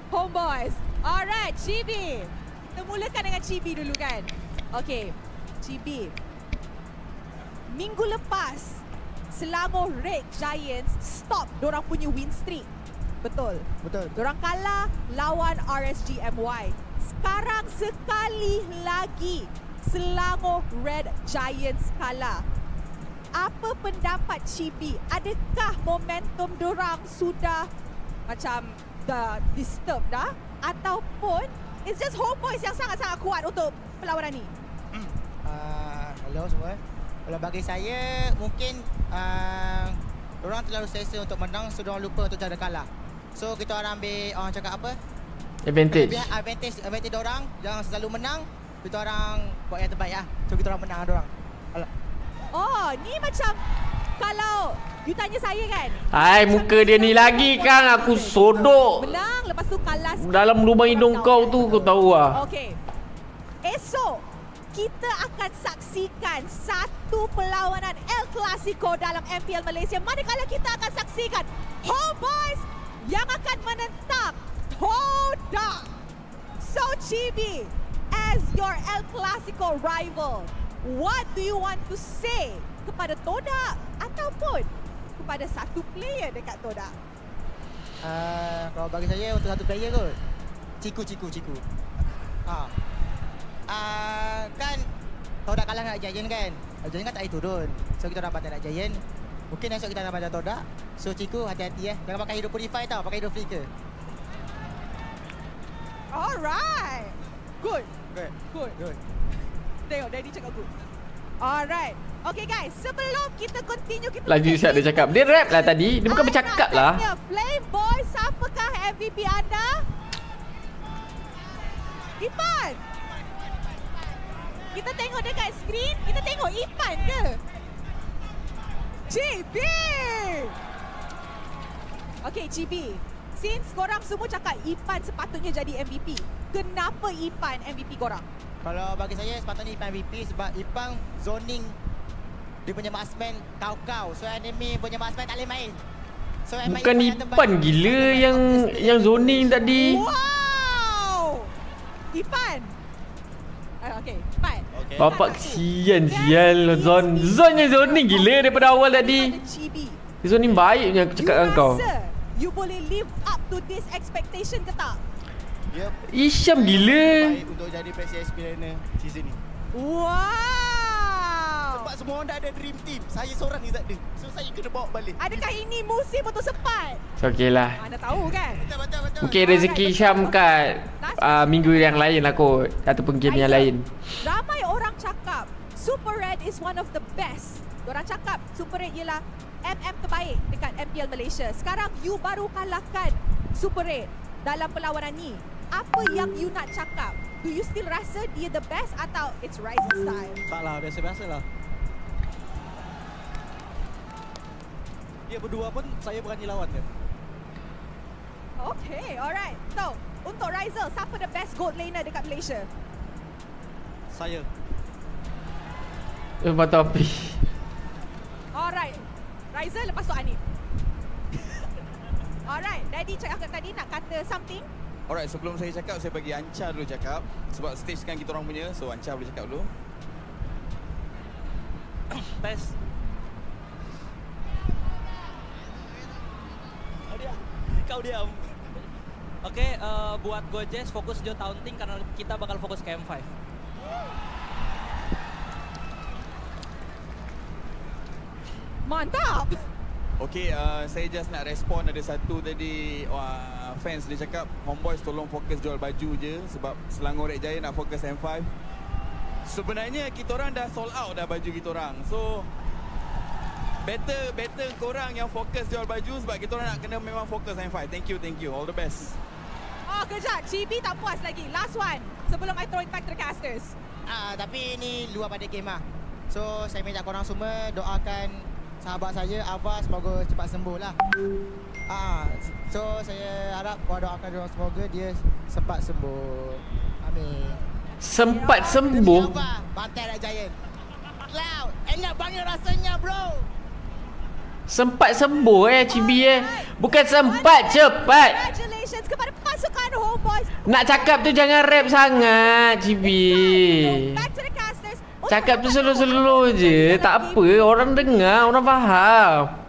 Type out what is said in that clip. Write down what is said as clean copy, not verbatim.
Homeboys. Alright, Chibi. Kita mulakan dengan Chibi dulu kan. Okay, Chibi. Minggu lepas, Selangor Red Giants stop dorang punya win streak. Betul? Betul. Dorang kalah lawan RSGMY. Sekarang sekali lagi Selangor Red Giants kalah. Apa pendapat Chibi? Adakah momentum dorang sudah macam dah disturb dah? Ataupun it's just Homeboys yang sangat-sangat kuat untuk perlawanan ni? Hello semua. Kalau bagi saya, mungkin orang terlalu selesa untuk menang, so orang lupa untuk cara kalah. So kita orang ambil, orang cakap apa? Advantage orang, jangan selalu menang. Kita orang buat yang terbaik lah. So kita orang menang orang. Oh, ni macam kalau you tanya saya kan. Hai, muka dia ni lagi kan aku sodok. Menang, lepas tu kalah sikit. Dalam lubang hidung kau tu kau tahu lah. Okey. Esok kita akan saksikan satu perlawanan El Clasico dalam MPL Malaysia. Manakala kita akan saksikan Homeboys yang akan menentang Toda. So Chibi, as your El Clasico rival, what do you want to say kepada Toda ataupun kepada satu player dekat Toda? Kalau bagi saya untuk satu player kot, Ciku. Kan Toda kalah dengan Giant kan. Giant kan tak boleh turun. So kita dapat nak Giant. Mungkin esok kita dapat Toda. So Ciku hati-hati jangan pakai hero purify tau, pakai hero flicker. Alright. Good. Tengok Daddy cakap good. Alright. Okay guys, sebelum kita continue kita Lagi siap dia cakap. Dia rap lah tadi. Dia bukan bercakap lah. Flame Boy, siapakah MVP anda? Ipan. Kita tengok dekat skrin, kita tengok Ipan ke? Chibi. Okay, Chibi. Since korang semua cakap Ipan sepatutnya jadi MVP, kenapa Ipan MVP korang? Kalau bagi saya sepatutnya Ipan MVP sebab Ipan zoning dia punya marksman kau-kau. So enemy punya marksman tak boleh main. So bukan Ipan gila yang zoning tadi. Wow! Ipan. Okay, Ipan. Okay. Bapak kesian sial Zonnya zoning gila daripada awal tadi. Dia zoning baik punya aku cakap dengan kau. You boleh live up to this expectation ke tak? Yep. Isyam gila. Baik untuk jadi PCSP runner season ni. Wow! Sebab semua orang dah ada dream team. Saya seorang ni tak ada. So saya kena bawa balik. Adakah ini musim untuk sepat? Okey lah. Anda tahu kan? Betul. Mungkin rezeki Syam kat minggu yang lain lah kot. Ataupun game yang lain. Ramai orang cakap Super Red is one of the best. Orang cakap Super Red ialah MM terbaik dekat MPL Malaysia. Sekarang you baru kalahkan Super Red dalam perlawanan ni. Apa yang you nak cakap? Do you still rasa dia the best atau it's Ryzen style? Taklah, biasa-biasa lah. Dia berdua pun saya berani lawan kan. Okay, alright. So, untuk Ryzel, siapa the best gold laner dekat Malaysia? Saya. Batu api. Alright. Ryzel lepas tu Anip. Alright, Daddy cakap tadi nak kata something? Alright, sebelum saya cakap, saya bagi Anca dulu cakap. Sebab stage kan kita orang punya, so Anca boleh cakap dulu. Test. Kau diam. Okay, buat Gojes fokus Joe taunting karena kita bakal fokus ke M5. Mantap! Okay, saya just nak respon ada satu tadi fans dia cakap Homeboys tolong fokus jual baju je sebab Selangor Red Giant nak fokus M5. Sebenarnya kita orang dah sold out dah baju kita orang. So better korang yang fokus jual baju sebab kita orang nak kena memang fokus M5. Thank you. All the best. Oh, kejap. Chibi tak puas lagi. Last one. Sebelum I throw it back to the casters. Tapi ini luar pada game lah. So saya minta korang semua doakan sahabat saya Ava semoga cepat sembuh lah. So saya harap korang doakan dia semoga dia sempat sembuh. Amin. Sempat sembuh? Bantai Red Giant. Cloud, enak banget rasanya bro. Sempat sembuh Cibi Bukan sempat, cepat. Congratulations kepada pasukan Homeboys. Nak cakap tu jangan rap sangat, Cibi. Back to the casters. Cakap tu slow-slow je. Tak apa, orang dengar, orang faham.